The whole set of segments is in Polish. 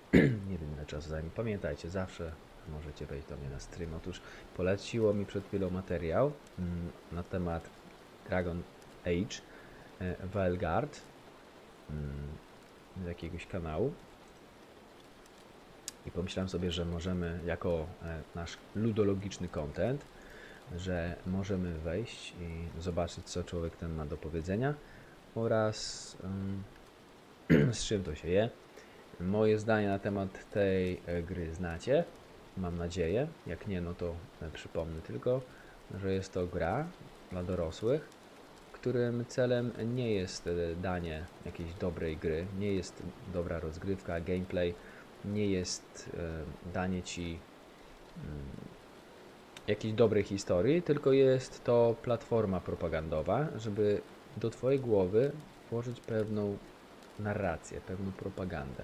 Nie wiem ile czasu zajmie. Pamiętajcie, zawsze możecie wejść do mnie na stream. Otóż poleciło mi przed chwilą materiał na temat Dragon Age Valgard z jakiegoś kanału. I pomyślałem sobie, że możemy jako nasz ludologiczny content, że możemy wejść i zobaczyć, co człowiek ten ma do powiedzenia oraz z czym to się je. Moje zdanie na temat tej gry znacie, mam nadzieję. Jak nie, no to przypomnę tylko, że jest to gra dla dorosłych, którym celem nie jest danie jakiejś dobrej gry, nie jest dobra rozgrywka, gameplay, nie jest danie ci jakiejś dobrej historii, tylko jest to platforma propagandowa, żeby do twojej głowy włożyć pewną narrację, pewną propagandę.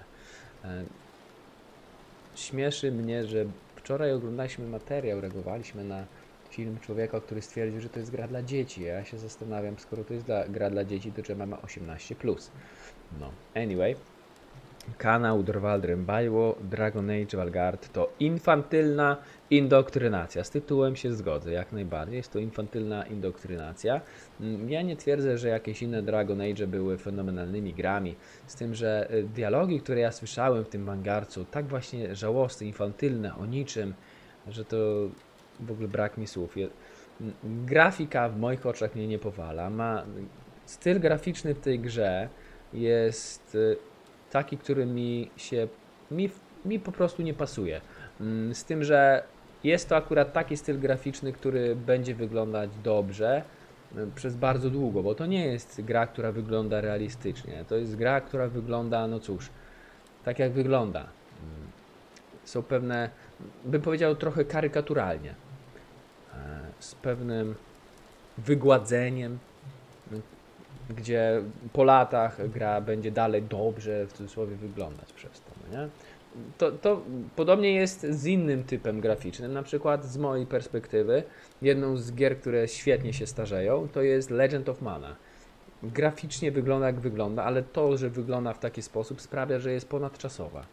Śmieszy mnie, że wczoraj oglądaliśmy materiał, reagowaliśmy na film człowieka, który stwierdził, że to jest gra dla dzieci. Ja się zastanawiam, skoro to jest gra dla dzieci, to czy mamy 18+. No, anyway. Kanał Drwaldrem Bajło, Dragon Age Valgard to infantylna indoktrynacja. Z tytułem się zgodzę, jak najbardziej. Jest to infantylna indoktrynacja. Ja nie twierdzę, że jakieś inne Dragon Age były fenomenalnymi grami. Z tym, że dialogi, które ja słyszałem w tym Vanguardcu, tak właśnie żałosne, infantylne, o niczym, że to w ogóle brak mi słów. Grafika w moich oczach mnie nie powala. Styl graficzny w tej grze jest taki, który mi po prostu nie pasuje. Z tym, że jest to akurat taki styl graficzny, który będzie wyglądać dobrze przez bardzo długo, bo to nie jest gra, która wygląda realistycznie. To jest gra, która wygląda, no cóż, tak jak wygląda. Są pewne, bym powiedział, trochę karykaturalnie. Z pewnym wygładzeniem, gdzie po latach gra będzie dalej dobrze, w cudzysłowie, wyglądać przez to, no nie? To podobnie jest z innym typem graficznym, na przykład z mojej perspektywy, jedną z gier, które świetnie się starzeją, to jest Legend of Mana. Graficznie wygląda jak wygląda, ale to, że wygląda w taki sposób, sprawia, że jest ponadczasowa.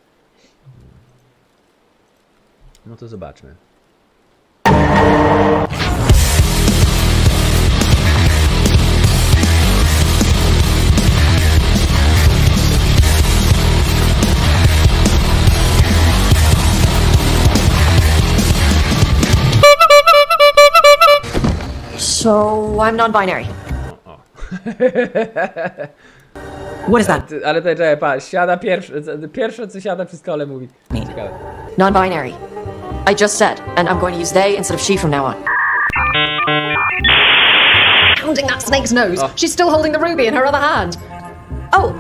No to zobaczmy. So, I'm non-binary. What is that? Ale to czekaj, pa, siada pierwsze co siada przy stole mówi. Ciekawe. Non-binary. I just said, and I'm going to use they instead of she from now on. Pounding that snake's nose. She's still holding the ruby in her other hand. Oh,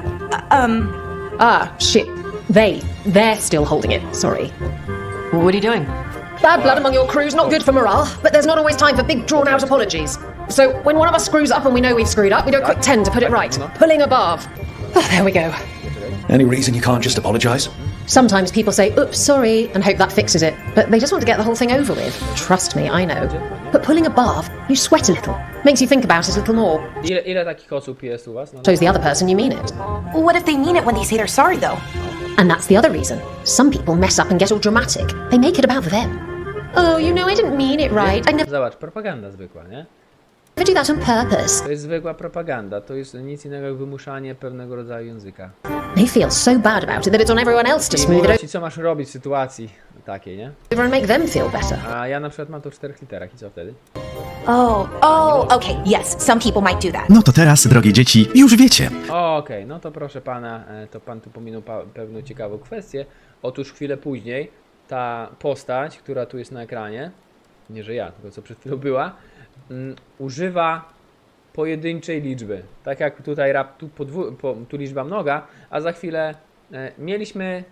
shit. They're still holding it. Sorry. what are you doing? Bad blood among your crew's not good for morale, but there's not always time for big drawn-out apologies. So when one of us screws up and we know we've screwed up, we do a quick 10 to put it right. Pulling a barb. There we go. Any reason you can't just apologise? Sometimes people say, oops, sorry, and hope that fixes it. But they just want to get the whole thing over with. Trust me, I know. But pulling a bath, you sweat a little. Makes you think about it a little more. Ile takich osób jest u was? No. Shows the other person you mean it. What if they mean it when they say they're sorry, though? And that's the other reason. Some people mess up and get all dramatic. They make it about them. Oh, you know, I didn't mean it right. I never Zobacz, propaganda zwykła, nie? do that on purpose. To jest zwykła propaganda, to jest nic innego jak wymuszanie pewnego rodzaju języka. They feel so bad about it that it's on everyone else to I smooth mówią it ci, co masz robić w sytuacji takiej, nie? over and make them feel better. A ja na przykład mam to w 4 literach i co wtedy? Oh, okay, yes, some people might do that. No to teraz, drogie dzieci, już wiecie. Okej, no to proszę pana, to pan tu pominął pewną ciekawą kwestię. Otóż chwilę później ta postać, która tu jest na ekranie, nie że ja, tylko co przed chwilą była, używa pojedynczej liczby. Tak jak tutaj tu liczba mnoga, a za chwilę mieliśmy,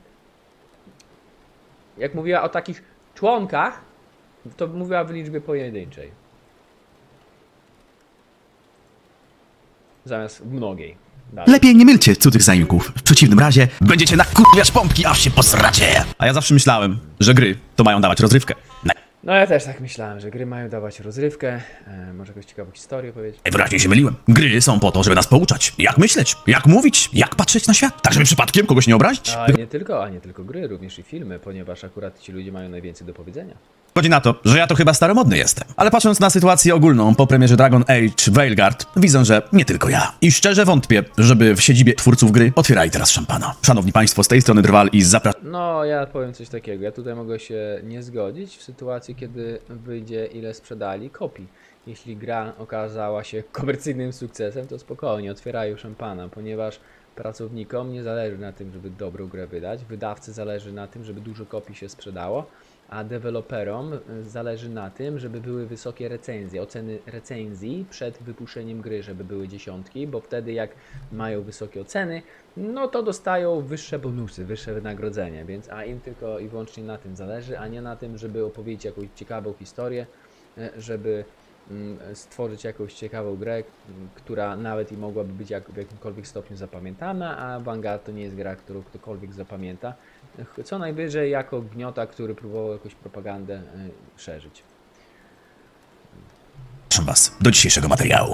jak mówiła o takich członkach, to mówiła w liczbie pojedynczej. Zamiast mnogiej. Dalej. Lepiej nie mylcie cudzych zajmków. W przeciwnym razie będziecie nakurwiać pompki, aż się posracie. A ja zawsze myślałem, że gry to mają dawać rozrywkę. No ja też tak myślałem, że gry mają dawać rozrywkę, może jakąś ciekawą historię powiedzieć. Wyraźnie się myliłem. Gry są po to, żeby nas pouczać. Jak myśleć, jak mówić, jak patrzeć na świat. Tak, żeby przypadkiem kogoś nie obrazić. A nie tylko gry, również i filmy, ponieważ akurat ci ludzie mają najwięcej do powiedzenia. Chodzi na to, że ja to chyba staromodny jestem. Ale patrząc na sytuację ogólną po premierze Dragon Age Veilguard, widzę, że nie tylko ja. I szczerze wątpię, żeby w siedzibie twórców gry otwierali teraz szampana. Szanowni Państwo, z tej strony Drwal i zapraszam. No, ja powiem coś takiego. Ja tutaj mogę się nie zgodzić w sytuacji, kiedy wyjdzie ile sprzedali kopii. Jeśli gra okazała się komercyjnym sukcesem, to spokojnie otwierają szampana, ponieważ pracownikom nie zależy na tym, żeby dobrą grę wydać, wydawcy zależy na tym, żeby dużo kopii się sprzedało, a deweloperom zależy na tym, żeby były wysokie recenzje, oceny recenzji przed wypuszczeniem gry, żeby były dziesiątki, bo wtedy jak mają wysokie oceny, no to dostają wyższe bonusy, wyższe wynagrodzenie, więc a im tylko i wyłącznie na tym zależy, a nie na tym, żeby opowiedzieć jakąś ciekawą historię, żeby stworzyć jakąś ciekawą grę, która nawet i mogłaby być w jakimkolwiek stopniu zapamiętana, a Vanguard to nie jest gra, którą ktokolwiek zapamięta. Co najwyżej jako gniota, który próbował jakąś propagandę szerzyć. Zapraszam Was do dzisiejszego materiału.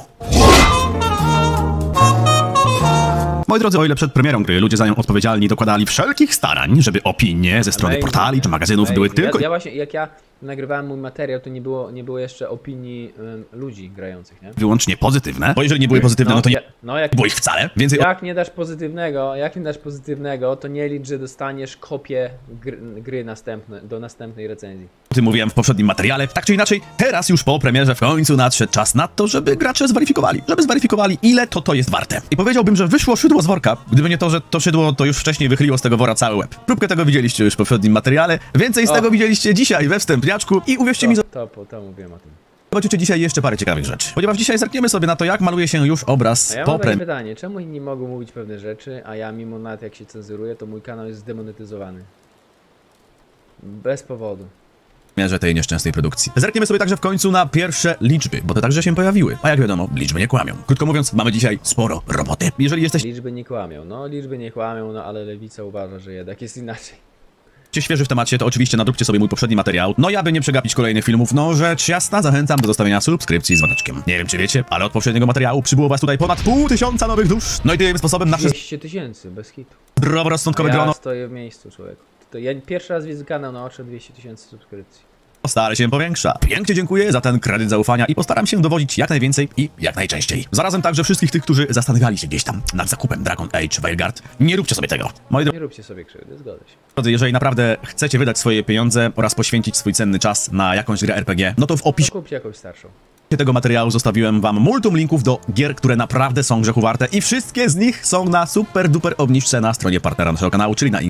Moi drodzy, o ile przed premierą gry ludzie za nią odpowiedzialni dokładali wszelkich starań, żeby opinie ze strony portali czy magazynów były tylko... Ja właśnie, jak ja nagrywałem mój materiał, to nie było jeszcze opinii ludzi grających, nie? wyłącznie pozytywne, bo jeżeli nie były pozytywne, no to nie było ich wcale, więcej jak nie dasz pozytywnego, to nie licz, że dostaniesz kopię gry do następnej recenzji. o tym mówiłem w poprzednim materiale. Tak czy inaczej, teraz już po premierze w końcu nadszedł czas na to, żeby gracze zweryfikowali, ile to jest warte. I powiedziałbym, że wyszło szydło z worka, gdyby nie to, że to szydło to już wcześniej wychyliło z tego wora cały łeb. Próbkę tego widzieliście już w poprzednim materiale, więcej z tego widzieliście dzisiaj we wstępniaczku i uwierzcie mi, To mówiłem o tym. zobaczycie dzisiaj jeszcze parę ciekawych rzeczy. Ponieważ dzisiaj zerkniemy sobie na to, jak maluje się już obraz A ja po mam takie premierze. pytanie, czemu inni mogą mówić pewne rzeczy, a ja mimo nawet jak się cenzuruje, to mój kanał jest zdemonetyzowany? Bez powodu. Tej nieszczęsnej produkcji. Zerkniemy sobie także w końcu na pierwsze liczby, bo te także się pojawiły. A jak wiadomo, liczby nie kłamią. Krótko mówiąc, mamy dzisiaj sporo roboty. Jeżeli jesteście Liczby nie kłamią, no ale lewica uważa, że jednak jest inaczej. świeży w temacie, to oczywiście nadróbcie sobie mój poprzedni materiał. No ja by nie przegapić kolejnych filmów, no rzecz jasna, zachęcam do zostawienia subskrypcji z dzwoneczkiem. Nie wiem czy wiecie, ale od poprzedniego materiału przybyło was tutaj ponad 500 nowych dusz. No i tym sposobem nasze 200 000, bez hitu. zdroworozsądkowe Ja grono stoję w miejscu, człowieku. Ja pierwszy raz widzę kanał na oczy 200 000 subskrypcji. stale się powiększa. Pięknie dziękuję za ten kredyt zaufania i postaram się dowodzić jak najwięcej i jak najczęściej. Zarazem także wszystkich tych, którzy zastanawiali się gdzieś tam nad zakupem Dragon Age Veilguard, nie róbcie sobie tego. Moi Nie róbcie sobie krzywdy, zgodzę się. drodzy, jeżeli naprawdę chcecie wydać swoje pieniądze oraz poświęcić swój cenny czas na jakąś grę RPG, no to w opisie Kupcie jakąś starszą. tego materiału zostawiłem wam multum linków do gier, które naprawdę są grzechu warte i wszystkie z nich są na super duper obniżce na stronie partnera naszego kanału, czyli na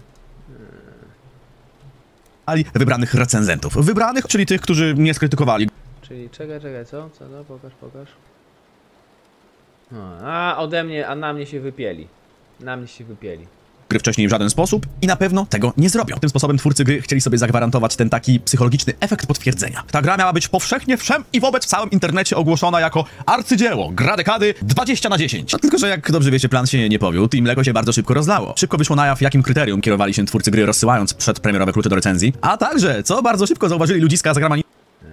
wybranych recenzentów. Wybranych, czyli tych, którzy nie skrytykowali Czyli czekaj, co? Co no? Pokaż. A na mnie się wypieli. gry wcześniej w żaden sposób i na pewno tego nie zrobią. Tym sposobem twórcy gry chcieli sobie zagwarantować ten taki psychologiczny efekt potwierdzenia. Ta gra miała być powszechnie wszem i wobec w całym internecie ogłoszona jako arcydzieło, gra dekady 20/10. No, tylko że jak dobrze wiecie, plan się nie powiódł i mleko się bardzo szybko rozlało. Szybko wyszło na jaw, jakim kryterium kierowali się twórcy gry, rozsyłając przedpremierowe klucze do recenzji, a także, co bardzo szybko zauważyli ludziska za grama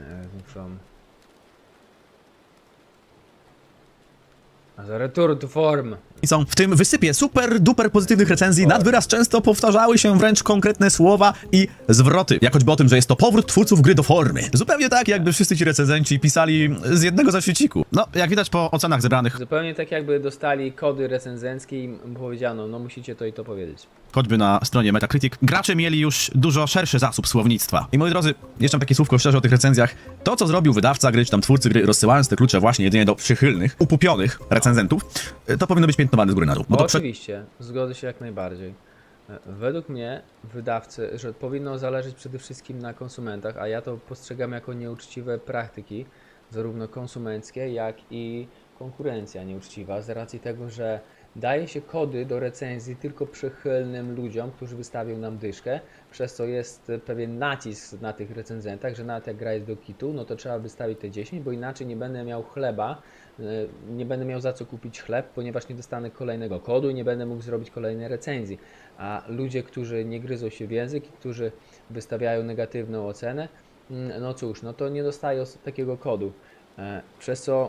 The return to form. są w tym wysypie super duper pozytywnych recenzji nad wyraz często powtarzały się wręcz konkretne słowa i zwroty, jak choćby o tym, że jest to powrót twórców gry do formy. Zupełnie tak, jakby wszyscy ci recenzenci pisali z jednego zasieciku. No, jak widać po ocenach zebranych, Zupełnie tak jakby dostali kody recenzenckie i powiedziano, no musicie to i to powiedzieć. choćby na stronie Metacritic, gracze mieli już dużo szerszy zasób słownictwa. I moi drodzy, jeszcze mam takie słówko szczerze o tych recenzjach. To, co zrobił wydawca gry, czy tam twórcy gry, rozsyłając te klucze właśnie jedynie do przychylnych, upupionych recenzentów, to powinno być piętnowane z góry na dół. Bo to Oczywiście, zgodzę się jak najbardziej. Według mnie wydawcy, że powinno zależeć przede wszystkim na konsumentach, a ja to postrzegam jako nieuczciwe praktyki, zarówno konsumenckie, jak i konkurencja nieuczciwa, z racji tego, że daje się kody do recenzji tylko przychylnym ludziom, którzy wystawią nam dyszkę, przez co jest pewien nacisk na tych recenzentach, że nawet jak gra jest do kitu, no to trzeba wystawić te 10, bo inaczej nie będę miał chleba, nie będę miał za co kupić chleb, ponieważ nie dostanę kolejnego kodu i nie będę mógł zrobić kolejnej recenzji. A ludzie, którzy nie gryzą się w język i którzy wystawiają negatywną ocenę, no cóż, no to nie dostaje takiego kodu, przez co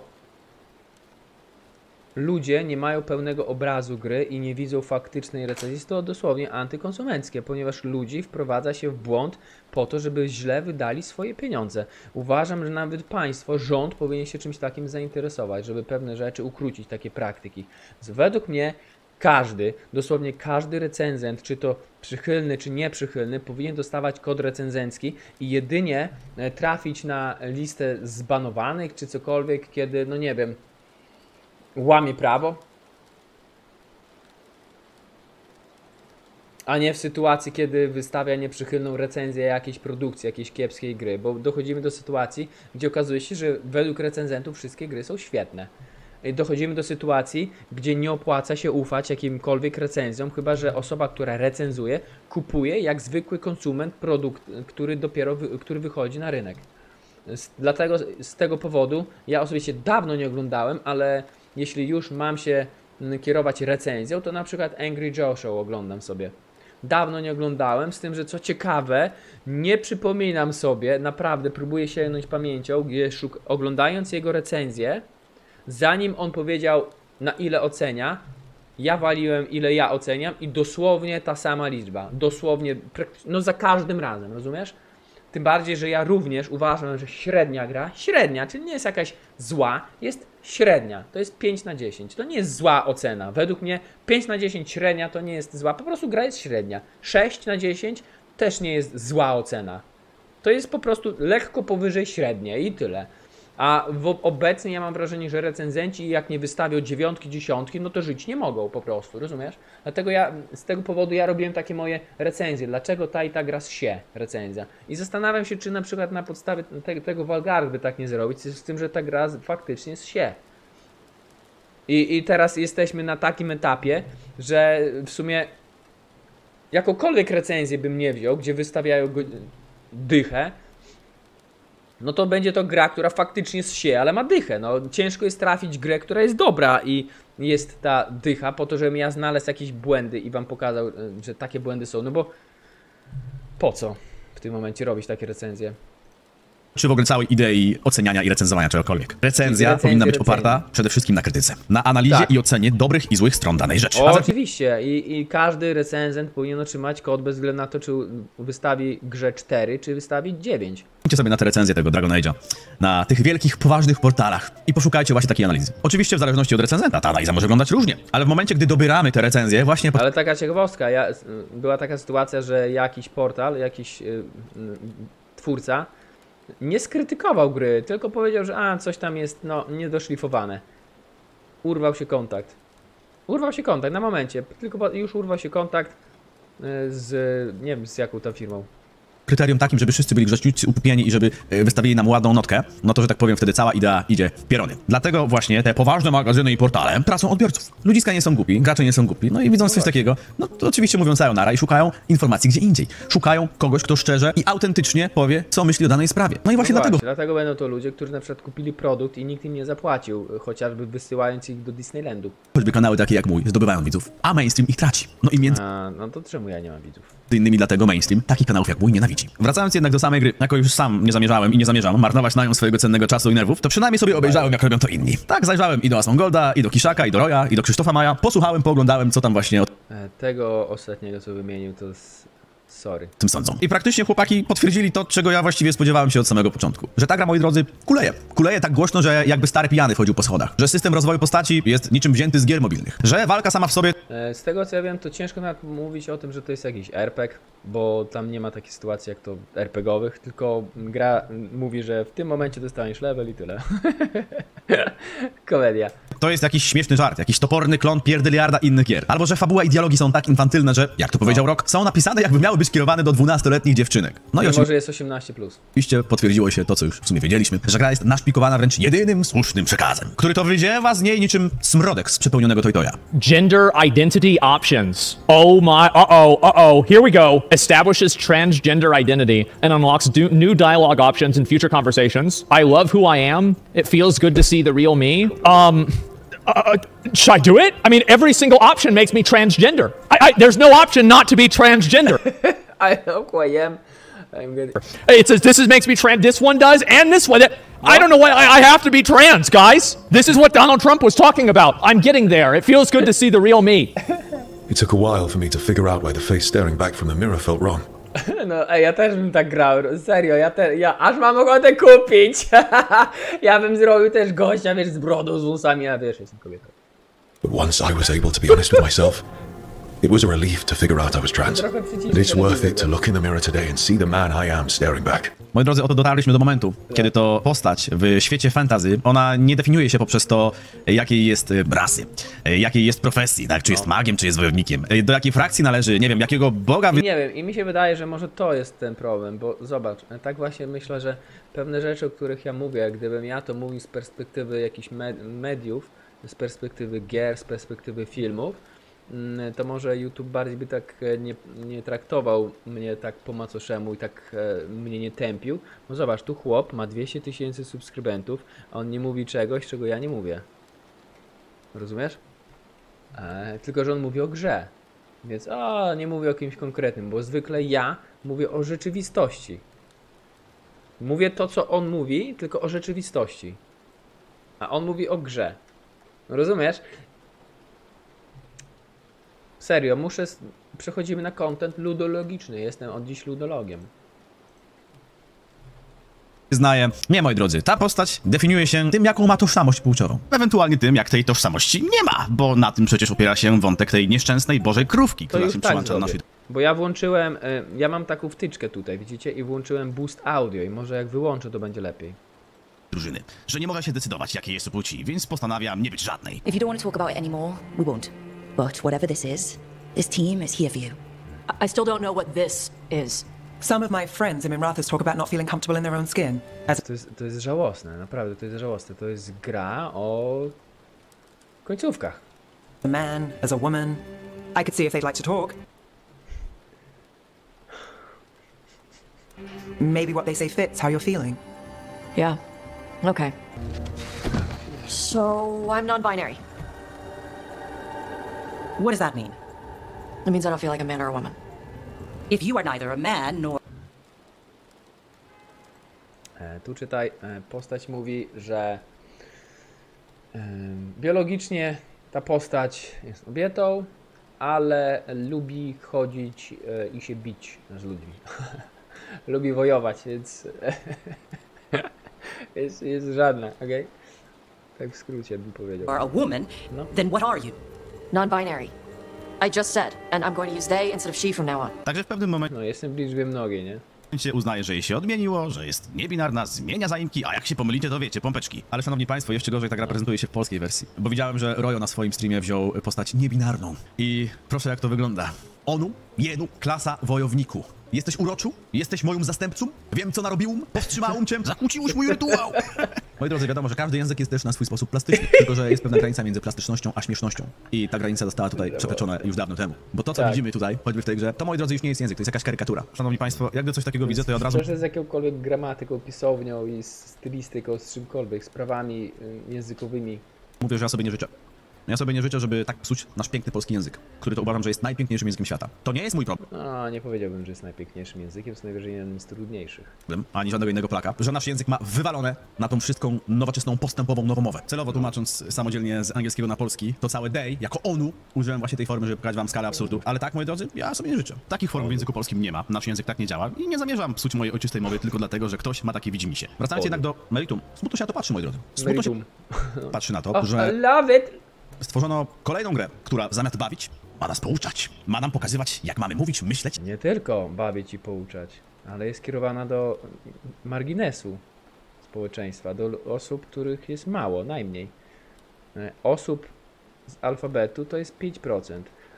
ludzie nie mają pełnego obrazu gry i nie widzą faktycznej recenzji. Jest to dosłownie antykonsumenckie, ponieważ ludzi wprowadza się w błąd po to, żeby źle wydali swoje pieniądze. Uważam, że nawet państwo, rząd powinien się czymś takim zainteresować, żeby pewne rzeczy ukrócić, takie praktyki. Według mnie każdy, dosłownie każdy recenzent, czy to przychylny, czy nieprzychylny, powinien dostawać kod recenzencki i jedynie trafić na listę zbanowanych, czy cokolwiek, kiedy, no nie wiem, łamie prawo, a nie w sytuacji, kiedy wystawia nieprzychylną recenzję jakiejś produkcji, jakiejś kiepskiej gry, bo dochodzimy do sytuacji, gdzie okazuje się, że według recenzentów wszystkie gry są świetne. I dochodzimy do sytuacji, gdzie nie opłaca się ufać jakimkolwiek recenzjom, chyba że osoba, która recenzuje, kupuje jak zwykły konsument produkt, który wychodzi na rynek. Dlatego z tego powodu ja osobiście dawno nie oglądałem, ale jeśli już mam się kierować recenzją, to na przykład Angry Joe Show oglądam sobie. Dawno nie oglądałem, z tym, że co ciekawe, nie przypominam sobie, naprawdę próbuję sięgnąć pamięcią, gdzie oglądając jego recenzję, zanim on powiedział, na ile ocenia, ja waliłem, ile ja oceniam i dosłownie ta sama liczba. Dosłownie, no za każdym razem, rozumiesz? Tym bardziej, że ja również uważam, że średnia gra, średnia, czyli nie jest jakaś zła, jest średnia. To jest 5 na 10. To nie jest zła ocena. Według mnie 5 na 10 średnia to nie jest zła. Po prostu gra jest średnia. 6 na 10 też nie jest zła ocena. To jest po prostu lekko powyżej średniej i tyle. A obecnie ja mam wrażenie, że recenzenci jak nie wystawią 9, 10, no to żyć nie mogą po prostu, rozumiesz? Dlatego z tego powodu ja robiłem takie moje recenzje. Dlaczego ta i ta gra się recenzja? I zastanawiam się, czy na przykład na podstawie tego Valgarde by tak nie zrobić, z tym, że ta gra faktycznie jest się. I teraz jesteśmy na takim etapie, że w sumie jakąkolwiek recenzję bym nie wziął, gdzie wystawiają dychę, no to będzie to gra, która faktycznie jest się, ale ma dychę. No, ciężko jest trafić grę, która jest dobra i jest ta dycha po to, żebym ja znalazł jakieś błędy i wam pokazał, że takie błędy są. No bo po co w tym momencie robić takie recenzje? Czy w ogóle całej idei oceniania i recenzowania czegokolwiek. Recenzja powinna być oparta przede wszystkim na krytyce. Na analizie i ocenie dobrych i złych stron danej rzeczy. Oczywiście. I każdy recenzent powinien otrzymać kod bez względu na to, czy wystawi grze 4, czy wystawi 9. Idźcie sobie na te recenzje tego Dragon Age'a, na tych wielkich, poważnych portalach i poszukajcie właśnie takiej analizy. Oczywiście w zależności od recenzenta ta analiza może wyglądać różnie, ale w momencie, gdy dobieramy te recenzje właśnie... Ale taka ciekawostka, była taka sytuacja, że jakiś portal, jakiś twórca nie skrytykował gry, tylko powiedział, że coś tam jest niedoszlifowane. Urwał się kontakt. Urwał się kontakt na momencie, tylko już urwał się kontakt z, nie wiem z jaką tam firmą. Kryterium takim, żeby wszyscy byli grzecznicy, ukupieni i żeby wystawili nam ładną notkę, no to, że tak powiem, wtedy cała idea idzie w pierony. Dlatego właśnie te poważne magazyny i portale tracą odbiorców. Ludziska nie są głupi, gracze nie są głupi, no i widząc coś takiego, no to oczywiście mówią sayonara i szukają informacji gdzie indziej. Szukają kogoś, kto szczerze i autentycznie powie, co myśli o danej sprawie. No i właśnie dlatego będą to ludzie, którzy na przykład kupili produkt i nikt im nie zapłacił, chociażby wysyłając ich do Disneylandu. Choćby kanały takie jak mój zdobywają widzów, a mainstream ich traci. No i no to czemu ja nie mam widzów? Innymi dlatego mainstream takich kanałów jak mój nienawidzi. Wracając jednak do samej gry, jako już sam nie zamierzałem i nie zamierzam marnować na nią swojego cennego czasu i nerwów, to przynajmniej sobie obejrzałem, jak robią to inni. Tak, zajrzałem i do Asmongolda, i do Kishaka, i do Roya, i do Krzysztofa Maja, posłuchałem, pooglądałem, co tam właśnie tego ostatniego, co wymienił, to sorry. Tym sądzą. I praktycznie chłopaki potwierdzili to, czego ja właściwie spodziewałem się od samego początku. Że ta gra, moi drodzy, kuleje. Kuleje tak głośno, że jakby stary pijany wchodził po schodach. Że system rozwoju postaci jest niczym wzięty z gier mobilnych. Że walka sama w sobie... Z tego co ja wiem, to ciężko nawet mówić o tym, że to jest jakiś RPG, bo tam nie ma takiej sytuacji jak to RPGowych, tylko gra mówi, że w tym momencie dostaniesz level i tyle. Komedia. To jest jakiś śmieszny żart, jakiś toporny klon pierdyliarda innych gier. Albo że fabuła i dialogi są tak infantylne, że, jak to powiedział Rock, są napisane jakby miały być kierowane do 12-letnich dziewczynek. No i może jest 18+. Oczywiście potwierdziło się to, co już w sumie wiedzieliśmy, że gra jest naszpikowana wręcz jedynym słusznym przekazem, który to wyziewa z niej niczym smrodek z przepełnionego Toy-Toya. Gender identity options. Oh my, uh-oh, here we go. Establishes transgender identity and unlocks new dialogue options in future conversations. I love who I am. It feels good to see the real me. Should I do it? I mean, every single option makes me transgender. There's no option not to be transgender. I know who I am. I'm good. Hey, it says makes me trans. This one does, and this one. I don't know why I have to be trans, guys. This is what Donald Trump was talking about. I'm getting there. It feels good to see the real me. It took a while for me to figure out why the face staring back from the mirror felt wrong. No, ej, ja też bym tak grał, serio, ja aż mam ochotę kupić. Ja bym zrobił też gościa, wiesz, z brodą, z włosami, a wiesz, jestem kobietą. But once I was able to be honest with myself, it was a relief to figure out I was trans. And it's worth it to look in the mirror today and see the man I am staring back. Moi drodzy, oto dotarliśmy do momentu, kiedy to postać w świecie fantasy, ona nie definiuje się poprzez to, jakiej jest rasy, jakiej jest profesji, tak? Czy jest magiem, czy jest wojownikiem, do jakiej frakcji należy, nie wiem, jakiego boga... I nie wiem, i mi się wydaje, że może to jest ten problem, bo zobacz, tak właśnie myślę, że pewne rzeczy, o których ja mówię, gdybym ja to mówił z perspektywy jakichś mediów, z perspektywy gier, z perspektywy filmów, to może YouTube bardziej by tak nie traktował mnie tak po macoszemu i tak mnie nie tępił. No zobacz, tu chłop ma 200 000 subskrybentów, a on nie mówi czegoś, czego ja nie mówię. Rozumiesz? Tylko że on mówi o grze. Więc nie mówię o kimś konkretnym, bo zwykle ja mówię o rzeczywistości. Mówię to, co on mówi, tylko o rzeczywistości. A on mówi o grze. Rozumiesz? Serio, przechodzimy na content ludologiczny. Jestem od dziś ludologiem. Wyznaję. Nie, moi drodzy, ta postać definiuje się tym, jaką ma tożsamość płciową. Ewentualnie tym, jak tej tożsamości nie ma, bo na tym przecież opiera się wątek tej nieszczęsnej Bożej krówki, która się przyłącza do naszej... Bo ja włączyłem, ja mam taką wtyczkę tutaj, widzicie, i włączyłem boost audio i może jak wyłączę, to będzie lepiej. Drużyny, że nie mogę się decydować, jakiej jest płci, więc postanawiam nie być żadnej. If you don't want to talk about it anymore, we won't. But whatever this team is here for you. I still don't know what this is. Some of my friends in Minrathous talk about not feeling comfortable in their own skin. To jest żałosne, naprawdę, to jest żałosne. To jest gra o końcówkach. A man, as a woman. I could see if they'd like to talk. Maybe what they say fits how you're feeling. Yeah. Okay. So, I'm non-binary. What does that mean? It means I don't feel like a man or a woman. If you are neither a man nor... Tu czytaj, postać mówi, że biologicznie ta postać jest kobietą, ale lubi chodzić i się bić z ludźmi. Lubi wojować, więc jest żadna, okej? Tak w skrócie bym powiedział. are a woman, then what are you? Non-binary. I just said, and I'm going to use they instead of she from now on. Także w pewnym momencie No, jestem w liczbie mnogiej, nie? uznaje, że jej się odmieniło, że jest niebinarna, zmienia zaimki, a jak się pomylicie, to wiecie, pompeczki. Ale szanowni państwo, jeszcze gorzej ta gra prezentuje się w polskiej wersji. Bo widziałem, że Rojo na swoim streamie wziął postać niebinarną. I proszę, jak to wygląda. Onu, jenu, klasa wojowniku. Jesteś uroczu? Jesteś moją zastępcą? Wiem, co narobiłam? Powstrzymałam cię? Zakłóciłeś mój rytuał? Moi drodzy, wiadomo, że każdy język jest też na swój sposób plastyczny, tylko że jest pewna granica między plastycznością a śmiesznością. I ta granica została tutaj przekroczona już dawno temu. Bo to, co widzimy tutaj, choćby w tej grze, to, moi drodzy, już nie jest język, to jest jakaś karykatura. Szanowni państwo, jak do coś takiego widzę, to ja od razu... Szczerze, z jakąkolwiek gramatyką, pisownią i stylistyką, z czymkolwiek, sprawami językowymi. Mówię, że ja sobie nie życzę. Ja sobie nie życzę, żeby tak psuć nasz piękny polski język, który to uważam, że jest najpiękniejszym językiem świata. To nie jest mój problem, No, nie powiedziałbym, że jest najpiękniejszym językiem, co najwyżej jeden z trudniejszych. ani żadnego innego Polaka, że nasz język ma wywalone na tą wszystką nowoczesną, postępową nowomowę. Celowo tłumacząc samodzielnie z angielskiego na polski, to całe they, jako onu, użyłem właśnie tej formy, żeby pokazać wam skalę absurdu. Ale tak, moi drodzy, ja sobie nie życzę. Takich form w języku polskim nie ma, nasz język tak nie działa i nie zamierzam psuć mojej ojczystej mowy tylko dlatego, że ktoś ma takie widzimisię. Wracając jednak do meritum. Smutno się na to patrzy, moi drodzy. Smutno się patrzy na to, że... I love it! Stworzono kolejną grę, która zamiast bawić, ma nas pouczać. Ma nam pokazywać, jak mamy mówić, myśleć. Nie tylko bawić i pouczać, ale jest kierowana do marginesu społeczeństwa, do osób, których jest mało, najmniej. Osób z alfabetu to jest 5%.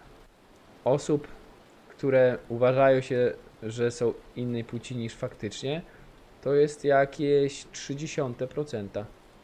Osób, które uważają się, że są innej płci niż faktycznie, to jest jakieś 0,3%.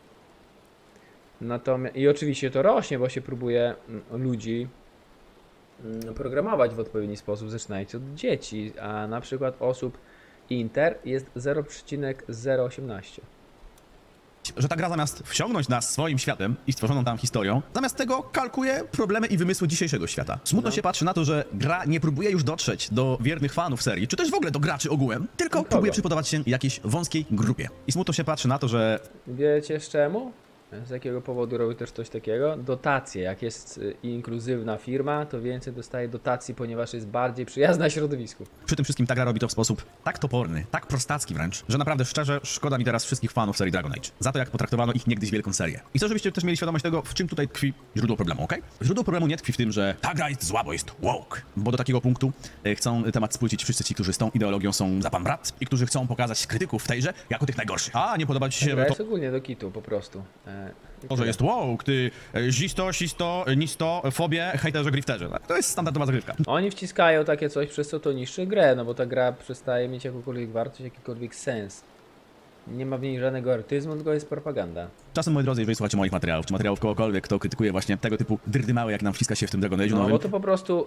Natomiast, i oczywiście to rośnie, bo się próbuje ludzi programować w odpowiedni sposób, zaczynając od dzieci, a na przykład osób inter jest 0,018. widać, że ta gra zamiast wciągnąć nas swoim światem i stworzoną tam historią, zamiast tego kalkuje problemy i wymysły dzisiejszego świata. Smutno się patrzy na to, że gra nie próbuje już dotrzeć do wiernych fanów serii, czy też w ogóle do graczy ogółem, tylko próbuje przypodobać się jakiejś wąskiej grupie. I smutno się patrzy na to, że... Wiecie z czemu? Z jakiego powodu robi też coś takiego? Dotacje. Jak jest inkluzywna firma, to więcej dostaje dotacji, ponieważ jest bardziej przyjazna środowisku. Przy tym wszystkim ta gra robi to w sposób tak toporny, tak prostacki wręcz, że naprawdę szczerze szkoda mi teraz wszystkich fanów serii Dragon Age. Za to, jak potraktowano ich niegdyś wielką serię. I chcę, żebyście też mieli świadomość tego, w czym tutaj tkwi źródło problemu, okej? Źródło problemu nie tkwi w tym, że ta gra jest zła, bo jest woke. Bo do takiego punktu chcą temat spłycić wszyscy ci, którzy z tą ideologią są za pan brat i którzy chcą pokazać krytyków w tejże jako tych najgorszych. A nie podoba ci się Gra to... jest ogólnie do kitu, po prostu. To, że jest woke, ty zisto, sisto, nisto, fobie, hejterze, grifterze. Tak? To jest standardowa zagrywka. Oni wciskają takie coś, przez co to niszczy grę, no bo ta gra przestaje mieć jakąkolwiek wartość, jakikolwiek sens. Nie ma w niej żadnego artyzmu, tylko jest propaganda. Czasem, moi drodzy, jeżeli słuchacie moich materiałów, czy materiałów kogokolwiek, kto krytykuje właśnie tego typu dyrdymały, jak nam wciska się w tym Dragon Age'u No nowym, bo to po prostu...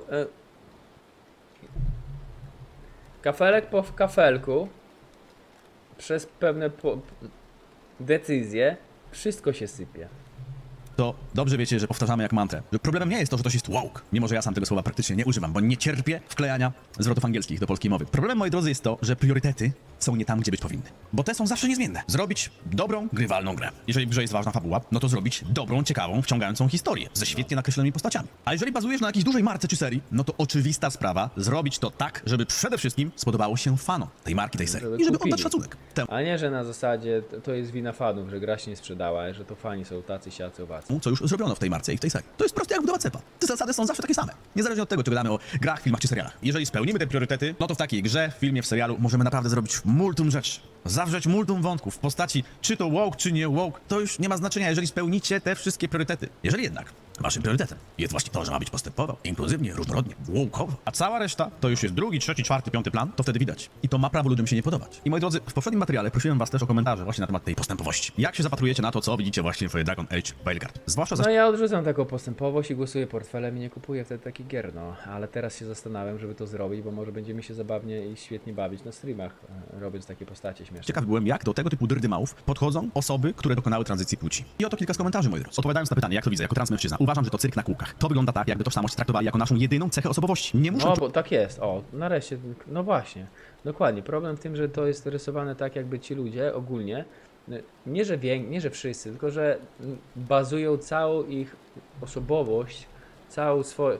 kafelek po kafelku, przez pewne decyzje, wszystko się sypie. to dobrze wiecie, że powtarzamy jak mantrę, że problemem nie jest to, że coś jest woke, mimo że ja sam tego słowa praktycznie nie używam, bo nie cierpię wklejania zwrotów angielskich do polskiej mowy. Problem, moi drodzy, jest to, że priorytety są nie tam, gdzie być powinny. Bo te są zawsze niezmienne. Zrobić dobrą, grywalną grę. Jeżeli w grze jest ważna fabuła, no to zrobić dobrą, ciekawą, wciągającą historię ze świetnie nakreślonymi postaciami. A jeżeli bazujesz na jakiejś dużej marce czy serii, no to oczywista sprawa, zrobić to tak, żeby przede wszystkim spodobało się fanom tej marki, tej serii. I żeby oddać szacunek temu, A nie, że na zasadzie to jest wina fanów, że gra się nie sprzedała, że to fani są tacy, siacy, owacy. co już zrobiono w tej marce i w tej serii. To jest proste jak budowa cepa. Te zasady są zawsze takie same. Niezależnie od tego, czy gadamy o grach, filmach czy serialach. Jeżeli spełnimy te priorytety, no to w takiej grze, w filmie, w serialu możemy naprawdę zrobić multum rzeczy. Zawrzeć multum wątków w postaci czy to woke, czy nie woke, to już nie ma znaczenia, jeżeli spełnicie te wszystkie priorytety. Jeżeli jednak waszym priorytetem jest właśnie to, że ma być postępował inkluzywnie, różnorodnie, woke'owo, a cała reszta to już jest drugi, trzeci, czwarty, piąty plan, to wtedy widać. I to ma prawo ludziom się nie podobać. I moi drodzy, w poprzednim materiale prosiłem was też o komentarze właśnie na temat tej postępowości. Jak się zapatrujecie na to, co widzicie właśnie w Dragon Age Veilguard? Zwłaszcza No ja odrzucam taką postępowość i głosuję portfelem i nie kupuję wtedy takich gier, no. Ale teraz się zastanawiam, żeby to zrobić, bo może będziemy się zabawnie i świetnie bawić na streamach, robiąc takie postacie śmieszne. Ciekaw byłem, jak do tego typu dyrdy-małów podchodzą osoby, które dokonały tranzycji płci. I oto kilka z komentarzy, moi drodzy. Odpowiadając na pytanie, jak to widzę, jako transmężczyzna, uważam, że to cyrk na kółkach. To wygląda tak, jakby tożsamość traktowali jako naszą jedyną cechę osobowości. Nie muszą... No bo tak jest, o, nareszcie, no właśnie, dokładnie. Problem w tym, że to jest rysowane tak, jakby ci ludzie ogólnie, nie że wszyscy, tylko że bazują całą ich osobowość, całą swoją...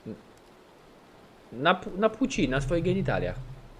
Na płci, na swoich genitaliach.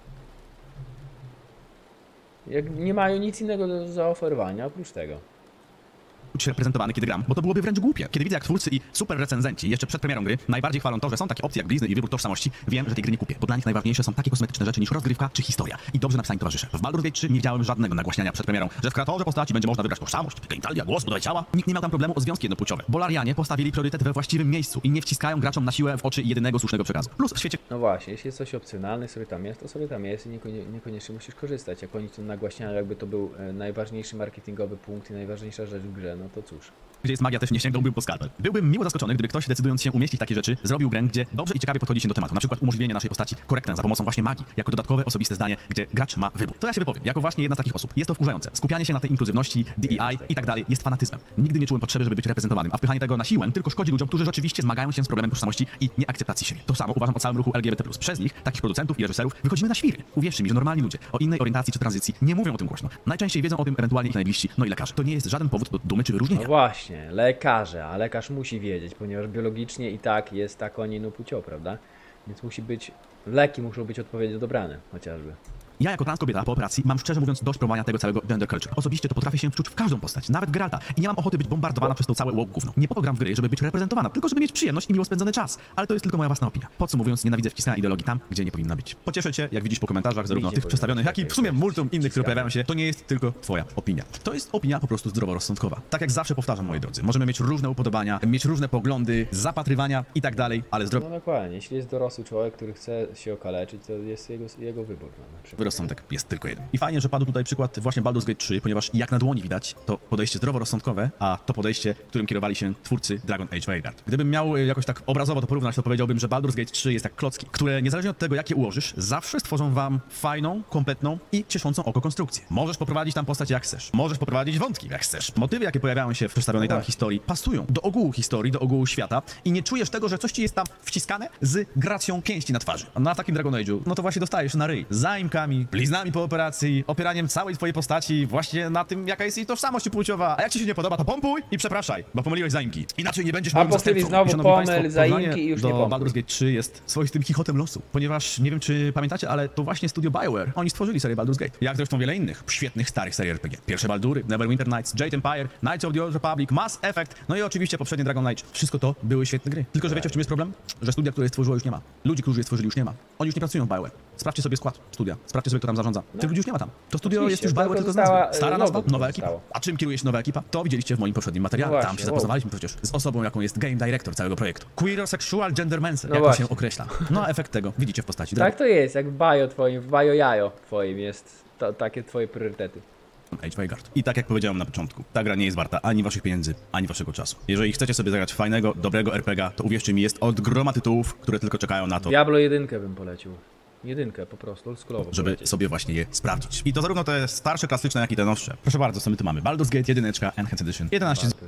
Jak nie mają nic innego do zaoferowania oprócz tego. Czuć się reprezentowany, kiedy gram, bo to byłoby wręcz głupie. Kiedy widzę, jak twórcy i super recenzenci jeszcze przed premierą gry najbardziej chwalą to, że są takie opcje jak blizny i wybór tożsamości, wiem, że tej gry nie kupię, bo dla nich najważniejsze są takie kosmetyczne rzeczy niż rozgrywka czy historia i dobrze napisani towarzysze. W Baldur's Gate 3 nie widziałem żadnego nagłaśniania przed premierą, że w kreatorze postaci będzie można wybrać tożsamość, genitalia, głos, budowę ciała. Nikt nie miał tam problemu o związki jednopłciowe. Bolarianie postawili priorytet we właściwym miejscu i nie wciskają graczom na siłę w oczy jedynego słusznego przekazu. Plus w świecie... No właśnie, jeśli jest coś opcjonalne, sobie tam jest, to sobie tam jest i niekoniecznie musisz korzystać. Jak oni to nagłaśniają, jakby to był najważniejszy marketingowy punkt i najważniejsza rzecz w grze, no to cóż. Gdzie jest magia, też nie sięgałbym po skalpel. Byłbym miło zaskoczony, gdyby ktoś, decydując się umieścić takie rzeczy, zrobił grę, gdzie dobrze i ciekawie podchodzi się do tematu. Na przykład umożliwienie naszej postaci korektę za pomocą właśnie magii, jako dodatkowe osobiste zdanie, gdzie gracz ma wybór. To ja się wypowiem, jako właśnie jedna z takich osób. Jest to wkurzające. Skupianie się na tej inkluzywności, DEI i tak dalej jest fanatyzmem. Nigdy nie czułem potrzeby, żeby być reprezentowanym, a wpychanie tego na siłę tylko szkodzi ludziom, którzy rzeczywiście zmagają się z problemem tożsamości i nieakceptacji siebie. To samo uważam o całym ruchu LGBT+. Przez nich, takich producentów i reżyserów, wychodzimy na świry. Uwierzcie mi, że normalni ludzie o innej orientacji czy tranzycji nie mówią o tym głośno. Najczęściej wiedzą o tym ewentualnie ich najbliżsi, no i lekarze. To nie jest żaden powód do dumy czy wyróżnienia. No właśnie, lekarze, a lekarz musi wiedzieć, ponieważ biologicznie i tak jest taką, a nie inną płcią, prawda? Więc musi być, leki muszą być odpowiednio dobrane, chociażby. Ja jako trans kobieta po operacji mam szczerze mówiąc dość promowania tego całego gender culture. Osobiście to potrafię się wczuć w każdą postać, nawet Geralta. I nie mam ochoty być bombardowana przez to całe woke gówno. Nie po to gram w gry, żeby być reprezentowana, tylko żeby mieć przyjemność i miło spędzony czas. Ale to jest tylko moja własna opinia. Podsumowując, nienawidzę wciskania ideologii tam, gdzie nie powinna być. Pocieszę cię, jak widzisz po komentarzach, zarówno tych przedstawionych, jak i w sumie multum innych, które pojawiają się, to nie jest tylko twoja opinia. To jest opinia po prostu zdroworozsądkowa. Tak jak zawsze powtarzam, moi drodzy. Możemy mieć różne upodobania, mieć różne poglądy, zapatrywania i tak dalej, ale No dokładnie, jeśli jest dorosły człowiek, który chce się okaleczyć, to jest jego wybór. No, na przykład. rozsądek jest tylko jeden. I fajnie, że padł tutaj przykład właśnie Baldur's Gate 3, ponieważ jak na dłoni widać, to podejście zdroworozsądkowe, a to podejście, którym kierowali się twórcy Dragon Age Veilguard. Gdybym miał jakoś tak obrazowo to porównać, to powiedziałbym, że Baldur's Gate 3 jest jak klocki, które niezależnie od tego, jakie ułożysz, zawsze stworzą wam fajną, kompletną i cieszącą oko konstrukcję. Możesz poprowadzić tam postać jak chcesz, możesz poprowadzić wątki jak chcesz. Motywy, jakie pojawiają się w przedstawionej tam historii, pasują do ogółu historii, do ogółu świata i nie czujesz tego, że coś ci jest tam wciskane z gracją pięści na twarzy. A na takim Dragon Age'u, no to właśnie dostajesz na ryj. Zaimkami, bliznami po operacji, opieraniem całej twojej postaci właśnie na tym, jaka jest jej tożsamość płciowa. A jak ci się nie podoba, to pompuj i przepraszaj, bo pomyliłeś zaimki. Inaczej nie będziesz moim po chwili zastępcą. znowu pomyl zaimki i już nie do pompuj. Baldur's Gate 3 jest swoistym chichotem losu, ponieważ nie wiem, czy pamiętacie, ale to właśnie studio BioWare, oni stworzyli serię Baldur's Gate. Jak zresztą wiele innych świetnych, starych serii RPG. Pierwsze Baldury, Neverwinter Nights, Jade Empire, Knights of the Old Republic, Mass Effect, no i oczywiście poprzednie Dragon Age. Wszystko to były świetne gry. Tylko, że wiecie, w czym jest problem? Że studia, które je stworzyło, już nie ma. Ludzi, którzy je stworzyli, już nie ma. Oni już nie pracują w BioWare. Sprawdźcie sobie skład studia. Sprawdźcie sobie, kto tam zarządza. Tych ludzi już nie ma tam. To studio Oczywiście, jest już BioWare tylko z została, nazwy. Stara nazwa, nowa ekipa. zostało. A czym kieruje się nowa ekipa? To widzieliście w moim poprzednim materiale. No Tam właśnie, się zapoznawaliśmy przecież z osobą, jaką jest game director całego projektu. Queerosexual gendermancer, No jak to właśnie. się określa. No a efekt tego widzicie w postaci Tak to jest, jak w bio twoim, w bio jajo twoim jest takie twoje priorytety. Age Veilguard. I tak jak powiedziałem na początku, ta gra nie jest warta ani waszych pieniędzy, ani waszego czasu. Jeżeli chcecie sobie zagrać fajnego, dobrego RPG, to uwierzcie mi, jest od groma tytułów, które tylko czekają na to, Diablo 1 bym polecił. Jedynkę po prostu, oldschoolowo żeby polecieć. sobie właśnie je sprawdzić. I to zarówno te starsze, klasyczne, jak i te nowsze. Proszę bardzo, co my tu mamy? Baldur's Gate 1, Enhanced Edition, 11 z...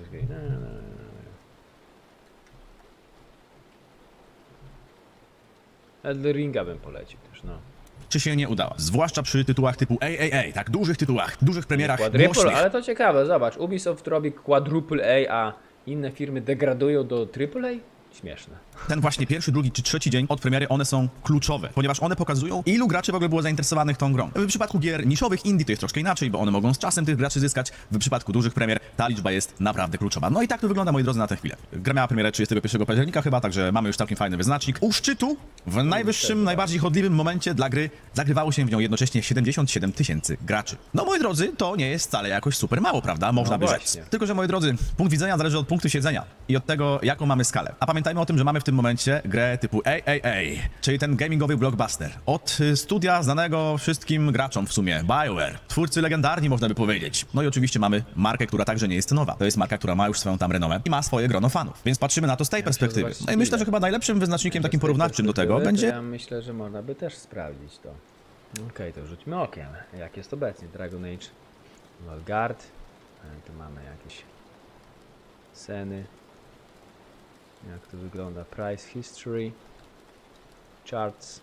Elden Ringa bym polecił też, no. Czy się nie udała? Zwłaszcza przy tytułach typu AAA, tak, dużych tytułach, dużych premierach, Quadruple, głośnych. ale to ciekawe, zobacz, Ubisoft robi Quadruple A, a inne firmy degradują do AAA? Śmieszne. Ten właśnie pierwszy, drugi czy trzeci dzień od premiery, one są kluczowe, ponieważ one pokazują, ilu graczy w ogóle było zainteresowanych tą grą. W przypadku gier niszowych, indie to jest troszkę inaczej, bo one mogą z czasem tych graczy zyskać. W przypadku dużych premier ta liczba jest naprawdę kluczowa. No i tak to wygląda, moi drodzy, na tę chwilę. Gra miała premierę 31 października chyba, także mamy już całkiem fajny wyznacznik. U szczytu, w najwyższym, najbardziej chodliwym momencie dla gry zagrywało się w nią jednocześnie 77 000 graczy. No, moi drodzy, to nie jest wcale jakoś super mało, prawda? Można by rzec. właśnie. Tylko, że moi drodzy, punkt widzenia zależy od punktu siedzenia i od tego, jaką mamy skalę. A pamiętajmy o tym, że mamy w tym momencie grę typu AAA, czyli ten gamingowy blockbuster. Od studia znanego wszystkim graczom w sumie, BioWare, twórcy legendarni, można by powiedzieć. No i oczywiście mamy markę, która także nie jest nowa. To jest marka, która ma już swoją tam renomę i ma swoje grono fanów. Więc patrzymy na to z tej perspektywy. No i myślę, że chyba najlepszym wyznacznikiem takim porównawczym do tego będzie... Ja myślę, że można by też sprawdzić to. Okej, to rzućmy okiem, jak jest obecnie Dragon Age Veilguard. Tu mamy jakieś sceny. Jak to wygląda? Price History. Charts.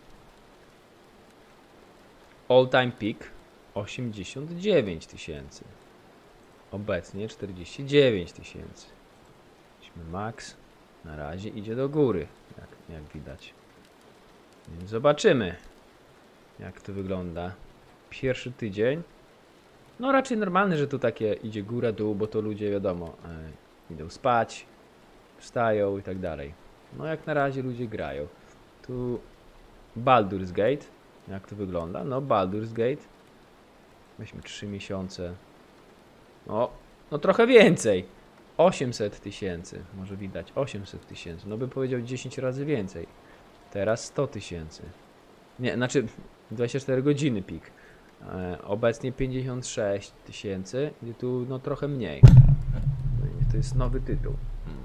All time peak 89 000. Obecnie 49 000. Max na razie idzie do góry, jak widać. Więc zobaczymy, jak to wygląda. Pierwszy tydzień. No raczej normalny, że tu takie idzie góra, dół, bo to ludzie wiadomo idą spać, wstają i tak dalej. No jak na razie ludzie grają. Tu Baldur's Gate. Jak to wygląda? No Baldur's Gate. Weźmy 3 miesiące. No trochę więcej. 800 000. Może widać 800 000. No bym powiedział 10 razy więcej. Teraz 100 000. Nie, znaczy 24 godziny pik. Obecnie 56 000. Gdzie tu no trochę mniej. To jest nowy tytuł.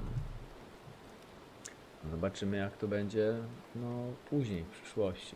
Zobaczymy, jak to będzie no później, w przyszłości.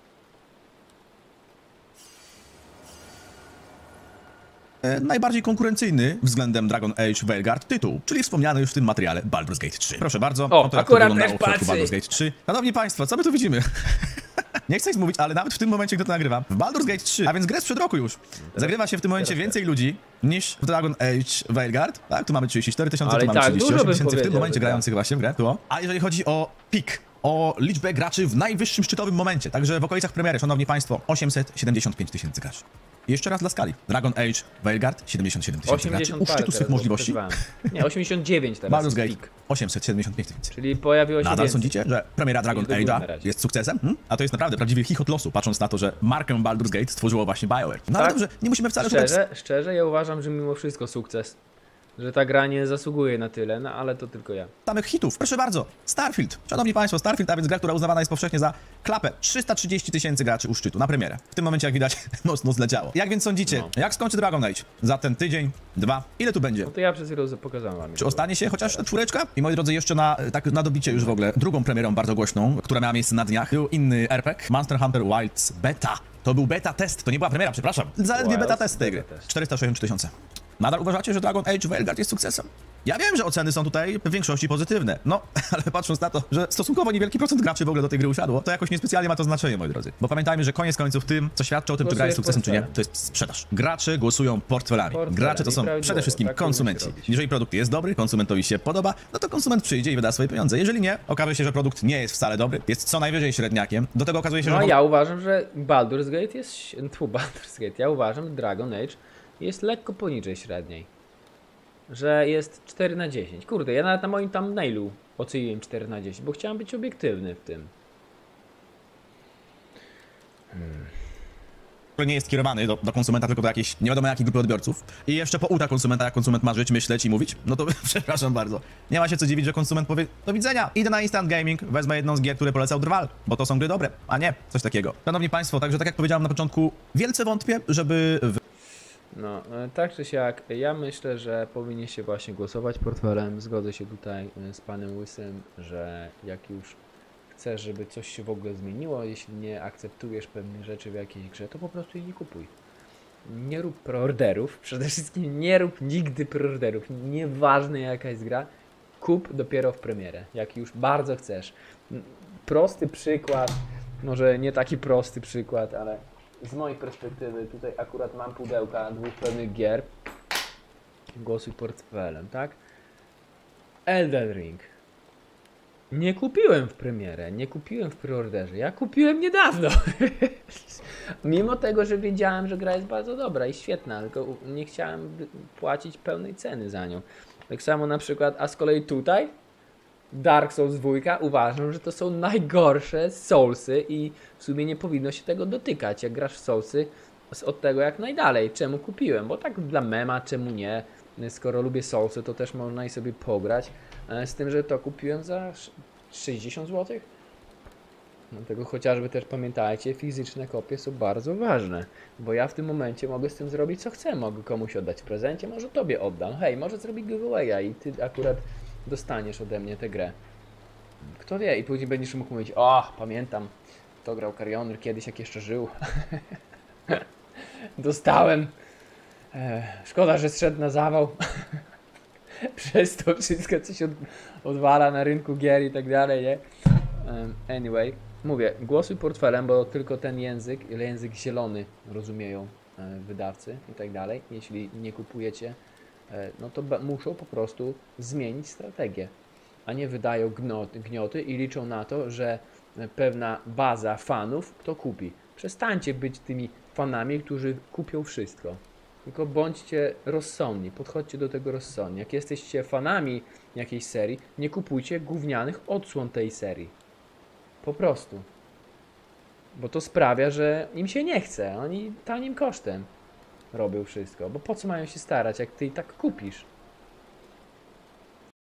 Najbardziej konkurencyjny względem Dragon Age Veilguard tytuł, czyli wspomniany już w tym materiale Baldur's Gate 3. Proszę bardzo, oto jak to akurat wyglądało w też środku patrzy. Baldur's Gate 3. Szanowni Państwo, co my tu widzimy? Nie chcę nic mówić, ale nawet w tym momencie, gdy to nagrywam, w Baldur's Gate 3, a więc grę sprzed roku już, zagrywa się w tym momencie więcej ludzi niż w Dragon Age Veilguard. Tak, tu mamy 34 000, Ale tu mamy tak, 38 dużo bym 000 w tym powiedział, momencie że grających właśnie w grę. Tu. A jeżeli chodzi o pik, o liczbę graczy w najwyższym szczytowym momencie, także w okolicach premiery, szanowni Państwo, 875 000 graczy. I jeszcze raz dla skali. Dragon Age Veilguard 77 000 graczy. U szczytu swych możliwości. Nie, 89 teraz. Baldur's Gate pik. 875 000. Czyli pojawiło się Nadal więcej. sądzicie, że premiera Dragon Niż do góry na Age'a razie. jest sukcesem? A to jest naprawdę prawdziwy chichot losu, patrząc na to, że markę Baldur's Gate stworzyło właśnie BioWare. No ale Tak. dobrze, nie musimy wcale szukać... Szczerze, ja uważam, że mimo wszystko sukces. że ta gra nie zasługuje na tyle, no ale to tylko ja. Samych hitów. Proszę bardzo, Starfield. Szanowni Państwo, Starfield, a więc gra, która uznawana jest powszechnie za klapę. 330 000 graczy u szczytu na premierę. W tym momencie, jak widać, mocno zleciało. Jak więc sądzicie, jak skończy Dragon Age? Za ten tydzień, 2, ile tu będzie? No to ja przed chwilą pokazałem wam. Czy ostanie się chociaż czwóreczka? I moi drodzy, jeszcze na dobicie już w ogóle drugą premierą bardzo głośną, która miała miejsce na dniach, był inny RPG, Monster Hunter Wilds Beta. To był beta test, to nie była premiera, przepraszam. Zaledwie beta test tej gry. 460 000. Nadal uważacie, że Dragon Age Veilguard jest sukcesem? Ja wiem, że oceny są tutaj w większości pozytywne, no, ale patrząc na to, że stosunkowo niewielki procent graczy w ogóle do tej gry usiadło, to jakoś niespecjalnie ma to znaczenie, moi drodzy. Bo pamiętajmy, że koniec końców tym, co świadczy o tym, czy gra jest sukcesem, czy nie, to jest sprzedaż. Gracze głosują portfelami. Gracze to są przede wszystkim konsumenci. Jeżeli produkt jest dobry, konsumentowi się podoba, no to konsument przyjdzie i wyda swoje pieniądze. Jeżeli nie, okaże się, że produkt nie jest wcale dobry, jest co najwyżej średniakiem. Do tego okazuje się, że... No ja uważam, że Baldur's Gate jest... Baldur's Gate, ja uważam, że Dragon Age jest lekko poniżej średniej. Że jest 4 na 10. Kurde, ja nawet na moim thumbnailu oceniłem 4 na 10, bo chciałem być obiektywny w tym. Nie jest kierowany do konsumenta, tylko do jakiejś nie wiadomo jakiej grupy odbiorców. I jeszcze po uta konsumenta, jak konsument ma żyć, myśleć i mówić, no to przepraszam bardzo. Nie ma się co dziwić, że konsument powie: do widzenia, idę na Instant Gaming, wezmę jedną z gier, które polecał Drwal, bo to są gry dobre, a nie coś takiego. Szanowni Państwo, także tak jak powiedziałem na początku, wielce wątpię, żeby... No, tak czy siak, ja myślę, że powinniście właśnie głosować portfelem. Zgodzę się tutaj z panem Łysym, że jak już chcesz, żeby coś się w ogóle zmieniło, jeśli nie akceptujesz pewnych rzeczy w jakiejś grze, to po prostu jej nie kupuj. Nie rób preorderów, przede wszystkim nie rób nigdy preorderów, nieważne jaka jest gra, kup dopiero w premierę, jak już bardzo chcesz. Prosty przykład, może nie taki prosty przykład, ale z mojej perspektywy tutaj akurat mam pudełka dwóch pewnych gier. Głosuj portfelem, tak? Elden Ring. Nie kupiłem w premierę, nie kupiłem w preorderze, ja kupiłem niedawno. Mimo tego, że wiedziałem, że gra jest bardzo dobra i świetna, tylko nie chciałem płacić pełnej ceny za nią. Tak samo na przykład, a z kolei tutaj Dark Souls 2 uważam, że to są najgorsze Soulsy i w sumie nie powinno się tego dotykać. Jak grasz w Soulsy, od tego jak najdalej. Czemu kupiłem? Bo tak dla mema, czemu nie? Skoro lubię Soulsy, to też można i sobie pograć. Z tym, że to kupiłem za 60 zł. Dlatego chociażby też pamiętajcie, fizyczne kopie są bardzo ważne. Bo ja w tym momencie mogę z tym zrobić co chcę. Mogę komuś oddać w prezencie, może tobie oddam. Hej, może zrobić giveawaya i ty akurat dostaniesz ode mnie tę grę. Kto wie, i później będziesz mógł mówić: o, pamiętam, to grał Carrioner kiedyś, jak jeszcze żył. Dostałem. Szkoda, że zszedł na zawał. Przez to wszystko, co się odwala na rynku gier i tak dalej, nie? Anyway, mówię, głosuj portfelem, bo tylko ten język zielony rozumieją wydawcy i tak dalej. Jeśli nie kupujecie, no to muszą po prostu zmienić strategię, a nie wydają gnioty i liczą na to, że pewna baza fanów to kupi. Przestańcie być tymi fanami, którzy kupią wszystko. Tylko bądźcie rozsądni, podchodźcie do tego rozsądnie. Jak jesteście fanami jakiejś serii, nie kupujcie gównianych odsłon tej serii. Po prostu. Bo to sprawia, że im się nie chce. Oni tanim kosztem robią wszystko. Bo po co mają się starać, jak ty i tak kupisz?